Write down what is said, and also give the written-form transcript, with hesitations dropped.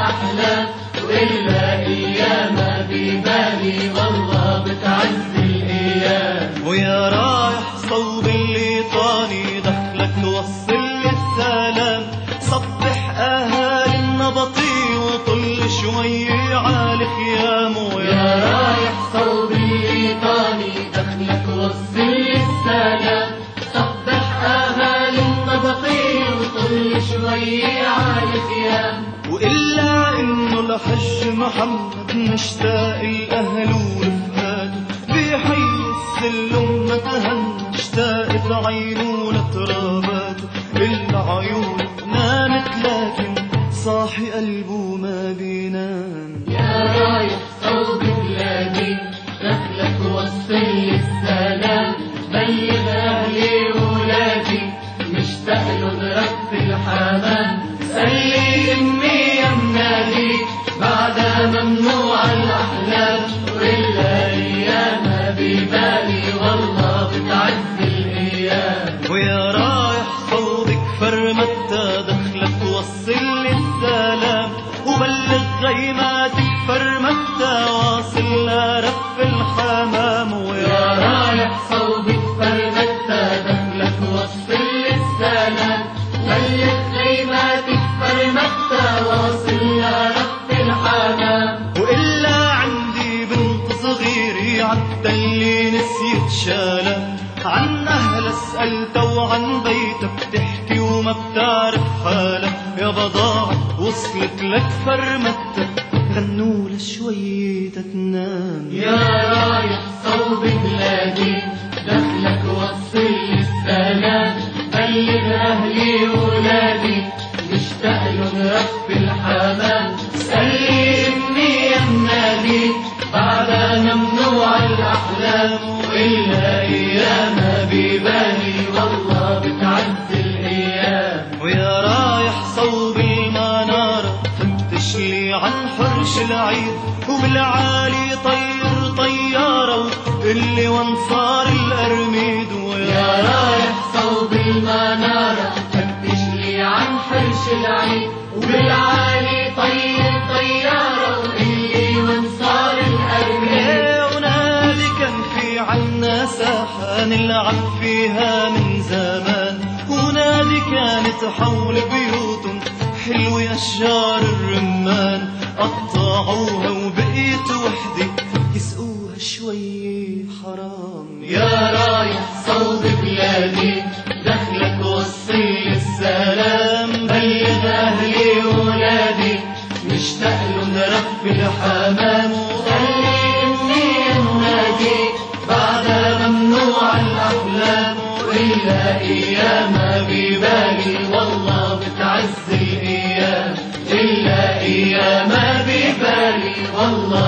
الأحلام، وإلا أيام ببالي والله بتعز الأيام. ويا رايح صوب الليطاني دخلك وصل لي السلام، صبح أهالي النبطي وطل شوي عالي خيام. ويا رايح صوب الليطاني دخلك وصل لي السلام، صبح أهالي النبطي وطل شوي عالي خيام. وإلا إنه لحج محمد مشتاق الأهل ورفقاته، بحي السلم ما تهنى اشتاقت عينه لتراباته. العيون نامت لكن صاحي قلبه ما بينام. يا رايح صوب بلادي دخلك وصل لي السلام، بلغ أهلي وولادي مشتاق له رب الحمام. سلي أمي يا منادي بعدها ممنوع الأحلام، وإلا أيام ببالي والله بتعز الأيام. ويا رايح صوبك فرمتة دخلك وصل لي السلام، وبلغ غيماتك فرمتة واصل لرب الحمام. ويا رايح صوبك فرمتة دخلك وصل لي السلام، بلغ غيماتك فرمتة واصل لرب الحمام. وإلا عندي بنت صغيرة عدى اللي نسيت شالها، عن أهلها سألتها وعن بيتها بتحكي وما بتعرف حالها. يا بضاعة وصلت لك فرمتها غنوا لشوي تنام. يا رايح صوب بلادي دخلك وصل لي السلام، بلغ أهلي وولادي مشتاق له رب الحمام. سلي أمي يا منادي بعدها ممنوع الأحلام، وإلا أيام ببالي والله بتعز الأيام. ويا رايح صوب المنارة فتش لي عن حرش العيد، وبالعالي طير طيارة اللي وانصار الأرميد. يا رايح صوب المنارة فتش لي عن حرش العيد، وبالعالي طير طيارة اللي وانصار الأرميد. ونادي كان في عنا ساحة نلعب فيها من زمان، ونادي كانت حول بيوتهم حلوة أشجار الرمان. قطعوها وبقيت وحدي يسقوها شوي حرام. يا رايح صوب بلادي دخلك وصل لي السلام، بلغ أهلي وولادي مشتاق له رب الحمام. خلي أمي النادي بعدها ممنوع الأحلام، وإلا أيام ببالي والله بتعز الأيام. إلا أيام ببالي والله